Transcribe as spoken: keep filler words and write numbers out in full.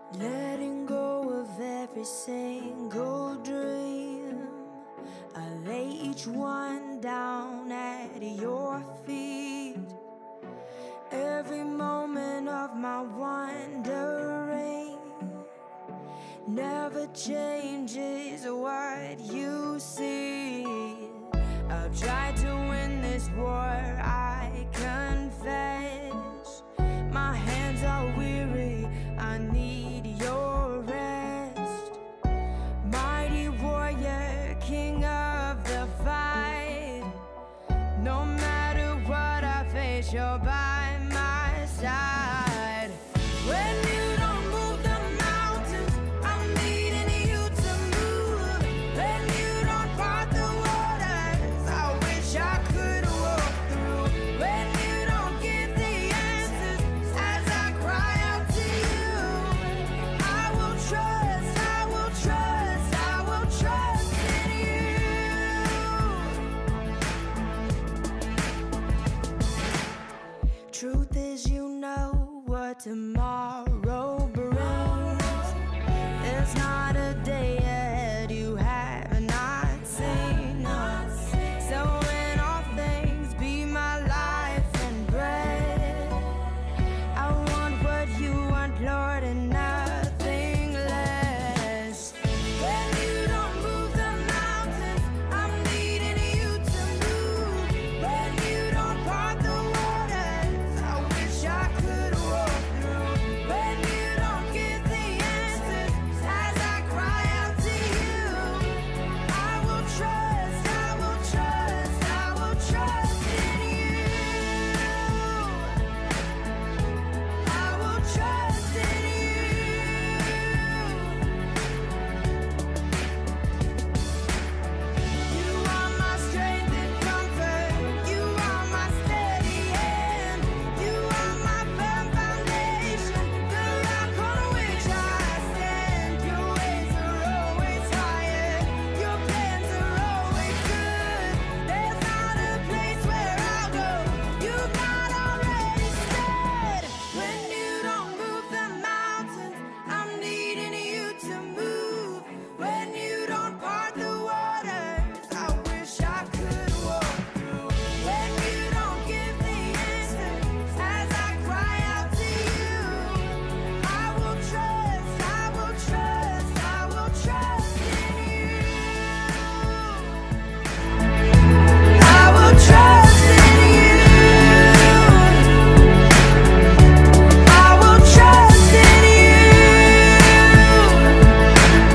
Letting go of every single dream, I lay each one down at your feet. Every moment of my wandering never changes what you see. I've tried to win this war, I confess. My hands are weary, I need your rest. Mighty warrior, king of the fight. No matter what I face, you're by my side. When you don't move the mountains, I'm needing you to move. When you don't part the waters, I wish I could walk through. When you don't give the answers as I cry out to you, I will trust, I will trust, I will trust in you. Truth is, you know what tomorrow